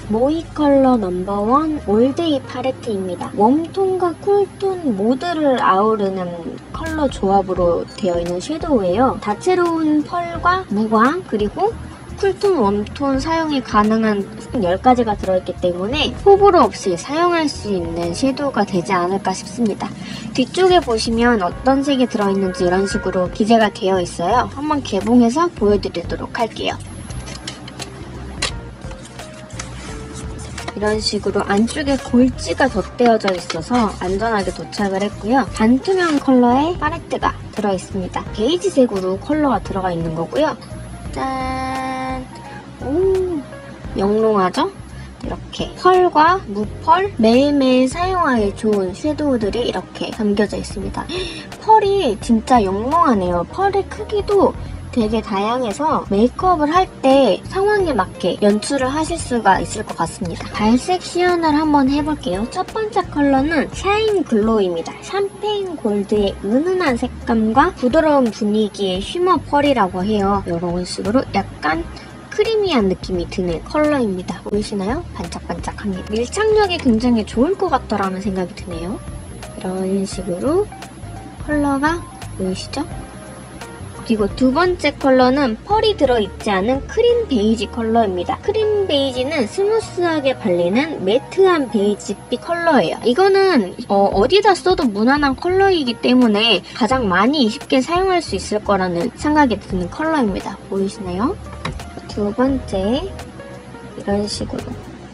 모이 컬러 넘버1 올데이 팔레트입니다. 웜톤과 쿨톤 모두를 아우르는 컬러 조합으로 되어 있는 섀도우예요. 다채로운 펄과 무광 그리고 쿨톤, 웜톤 사용이 가능한 10가지가 들어있기 때문에 호불호 없이 사용할 수 있는 섀도우가 되지 않을까 싶습니다. 뒤쪽에 보시면 어떤 색이 들어있는지 이런 식으로 기재가 되어 있어요. 한번 개봉해서 보여드리도록 할게요. 이런 식으로 안쪽에 골지가 덧대어져 있어서 안전하게 도착을 했고요. 반투명 컬러의 팔레트가 들어있습니다. 베이지색으로 컬러가 들어가 있는 거고요. 짠! 오, 영롱하죠? 이렇게 펄과 무펄 매일매일 사용하기 좋은 섀도우들이 이렇게 담겨져 있습니다. 펄이 진짜 영롱하네요. 펄의 크기도 되게 다양해서 메이크업을 할 때 상황에 맞게 연출을 하실 수가 있을 것 같습니다. 발색 시연을 한번 해볼게요. 첫 번째 컬러는 샤인 글로우입니다. 샴페인 골드의 은은한 색감과 부드러운 분위기의 쉬머 펄이라고 해요. 이런 식으로 약간 크리미한 느낌이 드는 컬러입니다. 보이시나요? 반짝반짝합니다. 밀착력이 굉장히 좋을 것 같다라는 생각이 드네요. 이런 식으로 컬러가 보이시죠? 그리고 두 번째 컬러는 펄이 들어있지 않은 크림 베이지 컬러입니다. 크림 베이지는 스무스하게 발리는 매트한 베이지빛 컬러예요. 이거는 어디다 써도 무난한 컬러이기 때문에 가장 많이 쉽게 사용할 수 있을 거라는 생각이 드는 컬러입니다. 보이시나요? 두 번째, 이런 식으로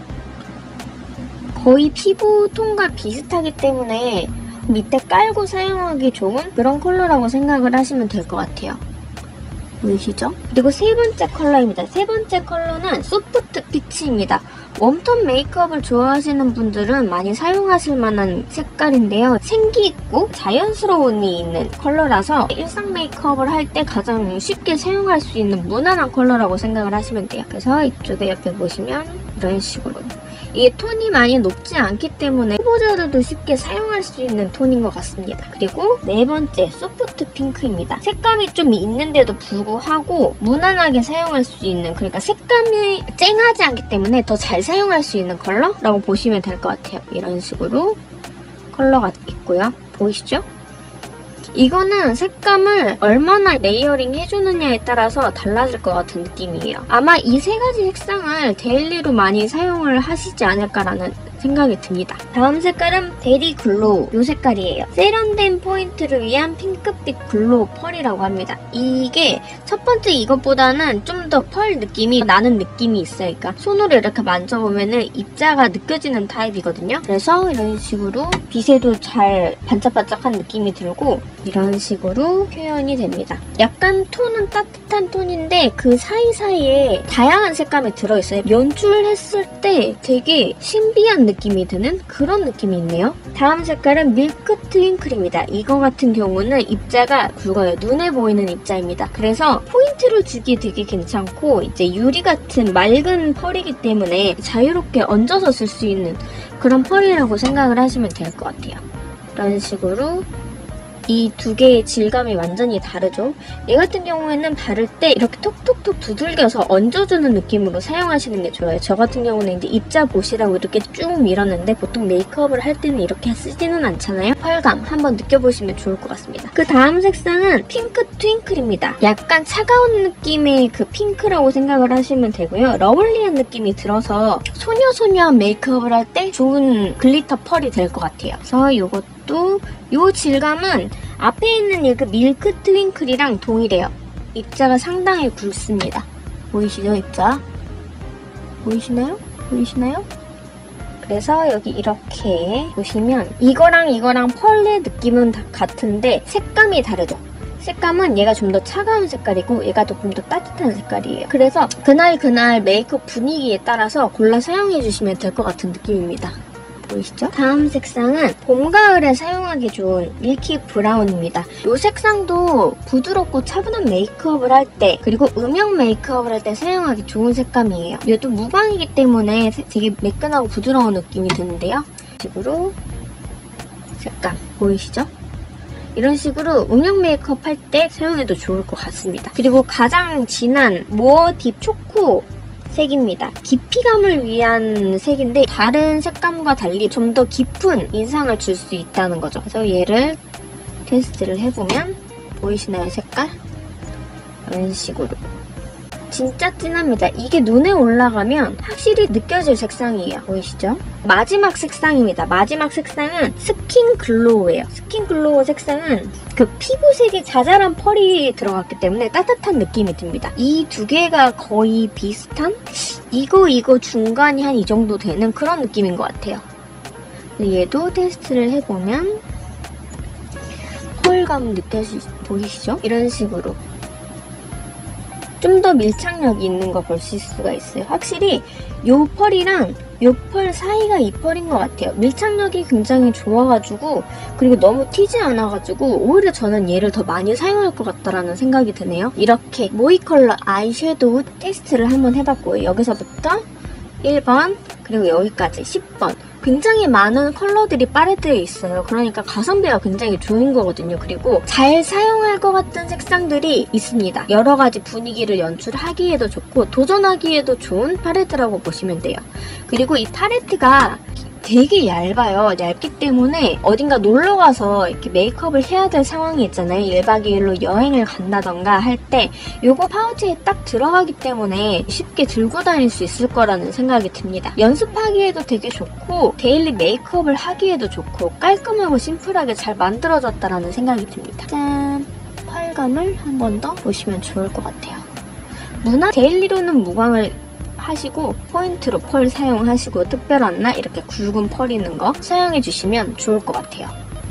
거의 피부톤과 비슷하기 때문에 밑에 깔고 사용하기 좋은 그런 컬러라고 생각을 하시면 될 것 같아요. 보이시죠? 그리고 세 번째 컬러입니다. 세 번째 컬러는 소프트 피치입니다. 웜톤 메이크업을 좋아하시는 분들은 많이 사용하실 만한 색깔인데요. 생기있고 자연스러움이 있는 컬러라서 일상 메이크업을 할 때 가장 쉽게 사용할 수 있는 무난한 컬러라고 생각을 하시면 돼요. 그래서 이쪽에 옆에 보시면 이런 식으로 이게 톤이 많이 높지 않기 때문에 초보자들도 쉽게 사용할 수 있는 톤인 것 같습니다. 그리고 네 번째 소프트 핑크입니다. 색감이 좀 있는데도 불구하고 무난하게 사용할 수 있는, 그러니까 색감이 쨍하지 않기 때문에 더 잘 사용할 수 있는 컬러라고 보시면 될 것 같아요. 이런 식으로 컬러가 있고요. 보이시죠? 이거는 색감을 얼마나 레이어링 해주느냐에 따라서 달라질 것 같은 느낌이에요. 아마 이 세 가지 색상을 데일리로 많이 사용을 하시지 않을까라는 생각이 듭니다. 다음 색깔은 베리 글로우, 이 색깔이에요. 세련된 포인트를 위한 핑크빛 글로우 펄이라고 합니다. 이게 첫 번째 이것보다는 좀 더 펄 느낌이 나는 느낌이 있어요. 그러니까 손으로 이렇게 만져보면은 입자가 느껴지는 타입이거든요. 그래서 이런 식으로 빛에도 잘 반짝반짝한 느낌이 들고 이런 식으로 표현이 됩니다. 약간 톤은 따뜻한 톤인데 그 사이사이에 다양한 색감이 들어있어요. 연출했을 때 되게 신비한 느낌이 드는 그런 느낌이 있네요. 다음 색깔은 밀크 트윙클입니다. 이거 같은 경우는 입자가 굵어요. 눈에 보이는 입자입니다. 그래서 포인트를 주기 되게 괜찮고 이제 유리 같은 맑은 펄이기 때문에 자유롭게 얹어서 쓸 수 있는 그런 펄이라고 생각을 하시면 될 것 같아요. 이런 식으로 이 두 개의 질감이 완전히 다르죠. 얘 같은 경우에는 바를 때 이렇게 톡톡톡 두들겨서 얹어주는 느낌으로 사용하시는 게 좋아요. 저 같은 경우는 이제 입자 보시라고 이렇게 쭉 밀었는데 보통 메이크업을 할 때는 이렇게 쓰지는 않잖아요. 펄감 한번 느껴보시면 좋을 것 같습니다. 그 다음 색상은 핑크 트윙클입니다. 약간 차가운 느낌의 그 핑크라고 생각을 하시면 되고요. 러블리한 느낌이 들어서 소녀소녀한 메이크업을 할 때 좋은 글리터 펄이 될 것 같아요. 그래서 이것도 이 질감은 앞에 있는 이 그 밀크 트윙클이랑 동일해요. 입자가 상당히 굵습니다. 보이시죠, 입자? 보이시나요? 보이시나요? 그래서 여기 이렇게 보시면 이거랑 펄의 느낌은 다 같은데 색감이 다르죠? 색감은 얘가 좀 더 차가운 색깔이고 얘가 조금 더 따뜻한 색깔이에요. 그래서 그날 메이크업 분위기에 따라서 골라 사용해주시면 될 것 같은 느낌입니다. 보이시죠? 다음 색상은 봄, 가을에 사용하기 좋은 밀키 브라운입니다. 이 색상도 부드럽고 차분한 메이크업을 할 때 그리고 음영 메이크업을 할 때 사용하기 좋은 색감이에요. 얘도 무광이기 때문에 되게 매끈하고 부드러운 느낌이 드는데요. 이런 식으로 색감 보이시죠? 이런 식으로 음영 메이크업 할 때 사용해도 좋을 것 같습니다. 그리고 가장 진한 모어 딥 초코 색입니다. 깊이감을 위한 색인데 다른 색감과 달리 좀 더 깊은 인상을 줄 수 있다는 거죠. 그래서 얘를 테스트를 해보면 보이시나요? 색깔? 이런 식으로. 진짜 진합니다. 이게 눈에 올라가면 확실히 느껴질 색상이에요. 보이시죠? 마지막 색상입니다. 마지막 색상은 스킨 글로우예요. 스킨 글로우 색상은 그 피부색에 자잘한 펄이 들어갔기 때문에 따뜻한 느낌이 듭니다. 이 두 개가 거의 비슷한? 이거 중간이 한 이 정도 되는 그런 느낌인 것 같아요. 얘도 테스트를 해보면 펄감 보이시죠? 이런 식으로. 좀 더 밀착력이 있는 거 보실 수가 있어요. 확실히 요 펄이랑 요 펄 사이가 이 펄인 것 같아요. 밀착력이 굉장히 좋아가지고 그리고 너무 튀지 않아가지고 오히려 저는 얘를 더 많이 사용할 것 같다라는 생각이 드네요. 이렇게 모이 컬러 아이섀도우 테스트를 한번 해봤고요. 여기서부터 1번 그리고 여기까지 10번 굉장히 많은 컬러들이 팔레트에 있어요. 그러니까 가성비가 굉장히 좋은 거거든요. 그리고 잘 사용할 것 같은 색상들이 있습니다. 여러 가지 분위기를 연출하기에도 좋고 도전하기에도 좋은 팔레트라고 보시면 돼요. 그리고 이 팔레트가 되게 얇아요. 얇기 때문에 어딘가 놀러가서 이렇게 메이크업을 해야 될 상황이 있잖아요. 1박 2일로 여행을 간다던가 할 때 요거 파우치에 딱 들어가기 때문에 쉽게 들고 다닐 수 있을 거라는 생각이 듭니다. 연습하기에도 되게 좋고 데일리 메이크업을 하기에도 좋고 깔끔하고 심플하게 잘 만들어졌다라는 생각이 듭니다. 짠! 펄감을 한 번 더 보시면 좋을 것 같아요. 데일리로는 무광을 하시고 포인트로 펄 사용하시고 특별한 날 이렇게 굵은 펄 있는 거 사용해주시면 좋을 것 같아요.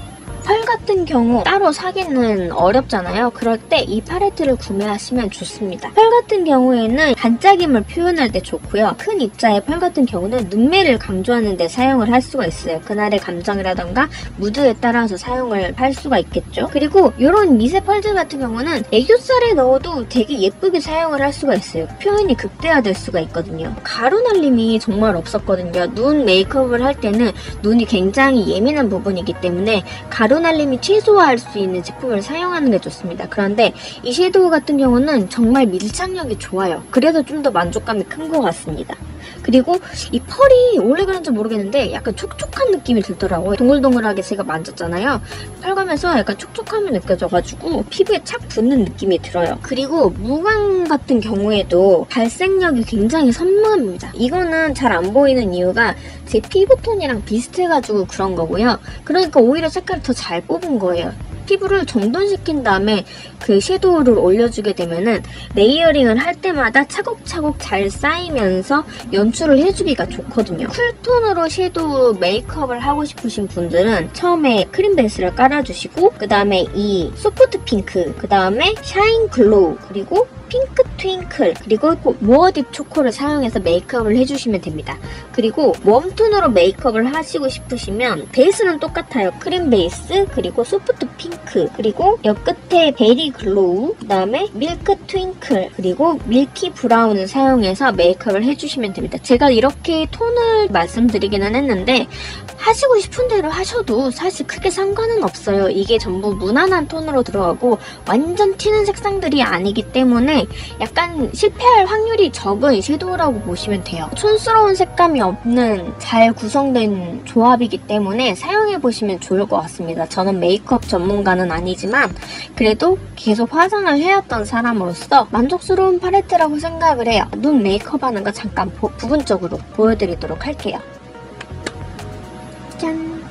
펄 같은 경우 따로 사기는 어렵잖아요. 그럴 때 이 팔레트를 구매하시면 좋습니다. 펄 같은 경우에는 반짝임을 표현할 때 좋고요. 큰 입자의 펄 같은 경우는 눈매를 강조하는 데 사용을 할 수가 있어요. 그날의 감정이라던가 무드에 따라서 사용을 할 수가 있겠죠. 그리고 이런 미세 펄들 같은 경우는 애교살에 넣어도 되게 예쁘게 사용을 할 수가 있어요. 표현이 극대화될 수가 있거든요. 가루 날림이 정말 없었거든요. 눈 메이크업을 할 때는 눈이 굉장히 예민한 부분이기 때문에 가루 날림이 최소화할 수 있는 제품을 사용하는 게 좋습니다. 그런데 이 섀도우 같은 경우는 정말 밀착력이 좋아요. 그래서 좀 더 만족감이 큰 것 같습니다. 그리고 이 펄이 원래 그런지 모르겠는데 약간 촉촉한 느낌이 들더라고요. 동글동글하게 제가 만졌잖아요. 펄감에서 약간 촉촉함이 느껴져가지고 피부에 착 붙는 느낌이 들어요. 그리고 무광 같은 경우에도 발색력이 굉장히 선명합니다. 이거는 잘 안 보이는 이유가 제 피부톤이랑 비슷해가지고 그런 거고요. 그러니까 오히려 색깔을 더 잘 뽑은 거예요. 피부를 정돈시킨 다음에 그 섀도우를 올려주게 되면은 레이어링을 할 때마다 차곡차곡 잘 쌓이면서 연출을 해주기가 좋거든요. 쿨톤으로 섀도우 메이크업을 하고 싶으신 분들은 처음에 크림 베이스를 깔아주시고 그 다음에 이 소프트 핑크, 그 다음에 샤인 글로우, 그리고 핑크 트윙클, 그리고 모어딥 초코를 사용해서 메이크업을 해주시면 됩니다. 그리고 웜톤으로 메이크업을 하시고 싶으시면 베이스는 똑같아요. 크림 베이스, 그리고 소프트 핑크, 그리고 옆끝에 베리 글로우, 그 다음에 밀크 트윙클, 그리고 밀키 브라운을 사용해서 메이크업을 해주시면 됩니다. 제가 이렇게 톤을 말씀드리기는 했는데 하시고 싶은 대로 하셔도 사실 크게 상관은 없어요. 이게 전부 무난한 톤으로 들어가고 완전 튀는 색상들이 아니기 때문에 약간 실패할 확률이 적은 섀도우라고 보시면 돼요. 촌스러운 색감이 없는 잘 구성된 조합이기 때문에 사용해보시면 좋을 것 같습니다. 저는 메이크업 전문가는 아니지만 그래도 계속 화장을 해왔던 사람으로서 만족스러운 팔레트라고 생각을 해요. 눈 메이크업 하는 거 잠깐 부분적으로 보여드리도록 할게요. 짠!